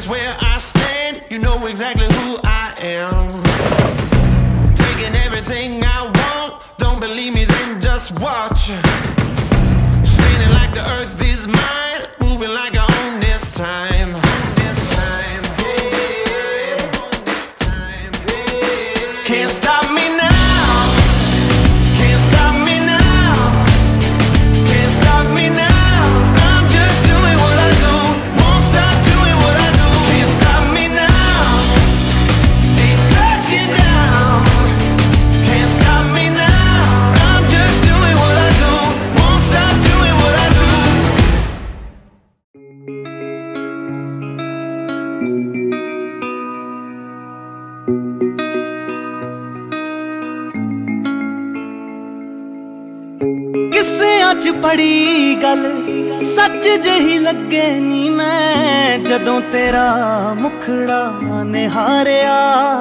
just where I stand. You know exactly who I am. Taking everything I want. Don't believe me, then just watch. Standing like the earth is mine. Moving like I own this time. Can't stop me now. किस्सियां च पड़ी गल सच जही लगे नी मैं जदों तेरा मुखड़ा निहारिया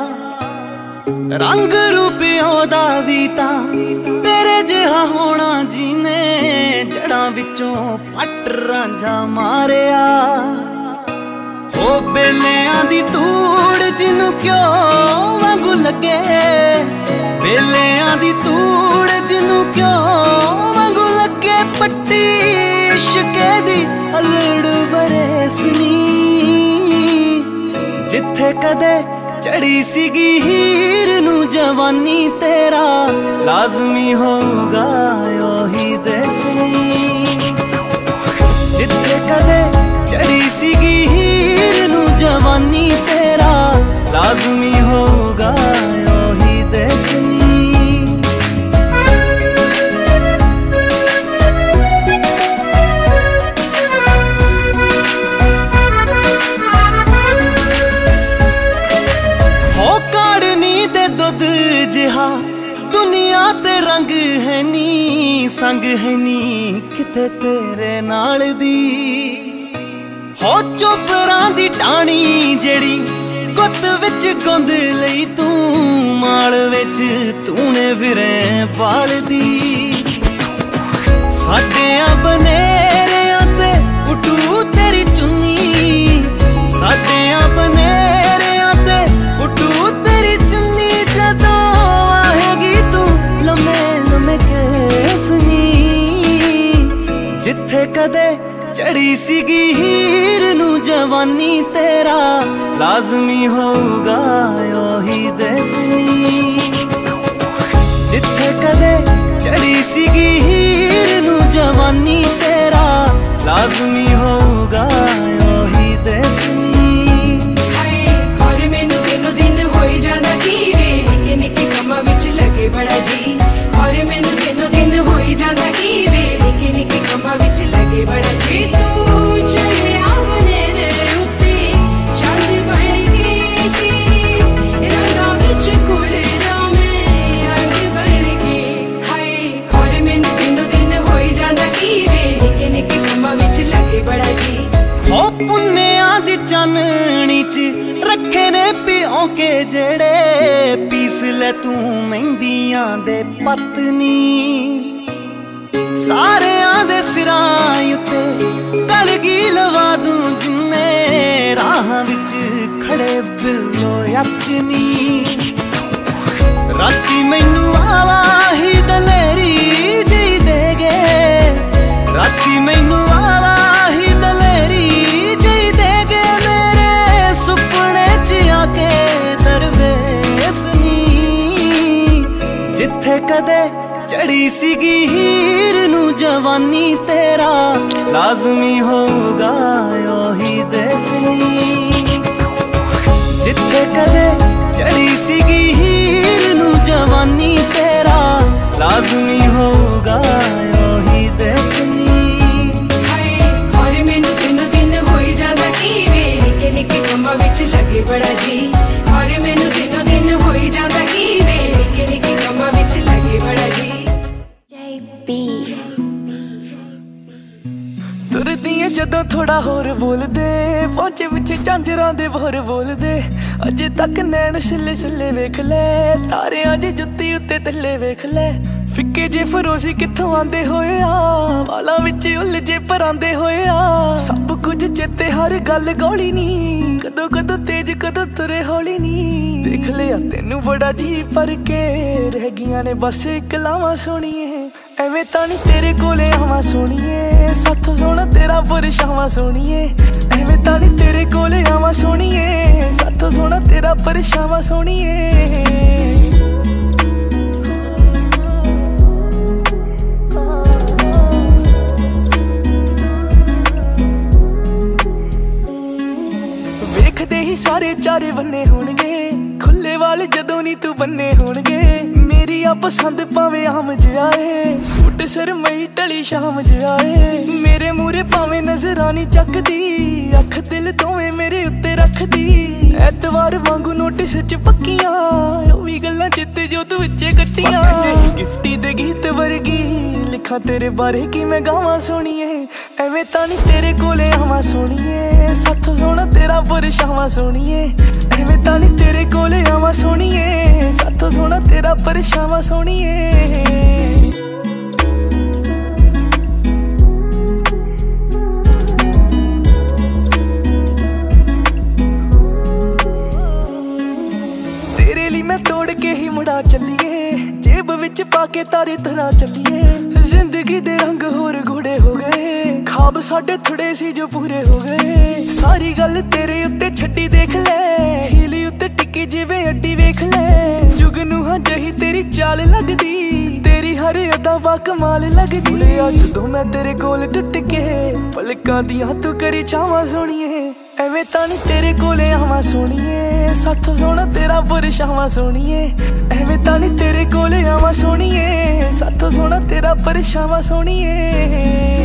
रंग रूप ओदा वी तां तेरे जिहा होना जीने जड़ां विचों पट रांझा मारिया हो बेलियां दी तूड़ जिन्नू क्यों वांगू लगे बेलियां दी तूड़ जिन्नू क्यों वांगू लगे पट्टी इश्के दी अलड़ बरसनी जिथे कदे चढ़ी सीगी हीर नू जवानी तेरा लाजमी होगा ओही दसनी जिथे कदे चढ़ी सीगी हीर नू जवानी तेरा लाजमी होगा ओही दसनी दुनिया ते रंग है नी संग है नी किते तेरे नाल दी हो चोपरां दी टाणी जेड़ी गुत विच गुंद लई तू माल विच तूने फिरे बाल दी साडियां बनेरियां ते उठू तेरी चुन्नी साडियां बनेरियां ते उठू तेरी चुन्नी जदों जिथे कदे चढ़ी सीगी हीर नू जवानी तेरा लाजमी होगा ओही दसनी जिथे कदे चढ़ी सीगी हीर नू जवानी तेरा लाजमी होगा ओही दसनी और मैनू दिनों दिन होई जांदा की वे निके निके कमां विच लगे बड़ा जी और मैनू दिनों दिन होई जांदा की वे निके निके कमां विच लगे बड़ा जी तू चढ़िया बनेरे उत्ते चंद बन के तेरे रंगां विच खुलदा मैं रंग बन के हाय और मैनू दिनों दिन होई जांदा की वे निके निके कमां विच लगे बड़ा जी हो पुन्नियां दी चाननी च रखे ने पिओ के जेड़े पीस ले तू मेहंदियां दे पत्नी सारियां दे सिरां उत्ते कलगी लवा दूं जिन्ने राह विच खड़े बिल्लो यकनी राती मैनू आवाही दलेरी जी देगे राती मैनू आवाही दलेरी जी देगे मेरे सुपने च आके दरवेसनी जिथे कदे चढ़ी सीगी हीर नू जवानी तेरा लाजमी होगा ओही दसनी जिथे कदे चढ़ी सीगी हीर नू जवानी तेरा लाजमी होगा ओही दसनी और मैनू दिनों दिन होई जांदा की वे निके निके कमां विच लगे बड़ा जी और मैनू दिनों दिन होई जांदा की वे निके निके कमां विच लगे बड़ा जी तुरदियां जदों थोड़ा होर बोल दे पहुंचे पिछे झांजरां दे बोर बोल दे अजे तक नैन सिले सिले वेख ले तारे अजे जुत्ती उत्ते थल्ले वेख ले फिक्के जे फरोशी कित्थों आंदे होए आ वालां विच उलझे परांदे होए आ सब कुछ चेते हर गल गौली नी, कदों कदों तेज कदों तुरे हौली नी। देख लिया तेनू बड़ा जी पर के रह गियां ने बस कलावां सोहणीए। एवें तां नी तेरे कोले आवां सोहणीए, साथों सोहना तेरा परछावां सोहणीए। एवें तां नी तेरे कोले आवां सोहणीए, साथों सोहना तेरा परछावां सोहणीए। देखदे ही सारे चारे बन्ने होणगे, खुले वाल जदों नी तू बन्ने होणगे। मेरी आ पसंद भावें आम जाए, सूट सरमई टली शाम जाए। मेरे मूरे भावें नजरां नी चकदी, अख दिल दोवें मेरे उत्ते रखदी। ऐतवार वांगू नोटिस च पक्कियां, ओह वी गल्लां चित्ते जो तू विचे कट्टियां। गिफ्टी दे गीत वर्गी लिखा तेरे बारे कि मैं गावां सोहणीए। एवें तां नी तेरे कोले आवां सोहणीए, साथों सोहना तेरा परछावां सोहणीए। एवें तां नी तेरे कोले आवां सोहणीए, साथों सोहना तेरा परछावां सोहणीए। तेरे लिए मैं तोड़ के ही मुड़ा चलिए, जेब विच पाके तारे तरह चलिए। जिंदगी दे रंग होर घोड़े हो गए, खाब साडे थोड़े सी जो पूरे हो गए। सारी गल तेरे उत्ते छड्डी देख ले, हीली उत्ते टिकी जिवें अड्डी वेख ले। जुगनू हाँ जही तेरी चाल लगदी, तेरी हर अदा वा कमाल लगदी। अज तो मैं तेरे कोल टुट के पलकां दियां तू करी छावां सोहणीए। एवें तां नी तेरे कोले आवां सोहणीए, साथों सोहना तेरा परछावां सोहणीए। एवें तां नी तेरे कोले आवां सोहणीए, साथों सोहना तेरा परछावां सोहणीए।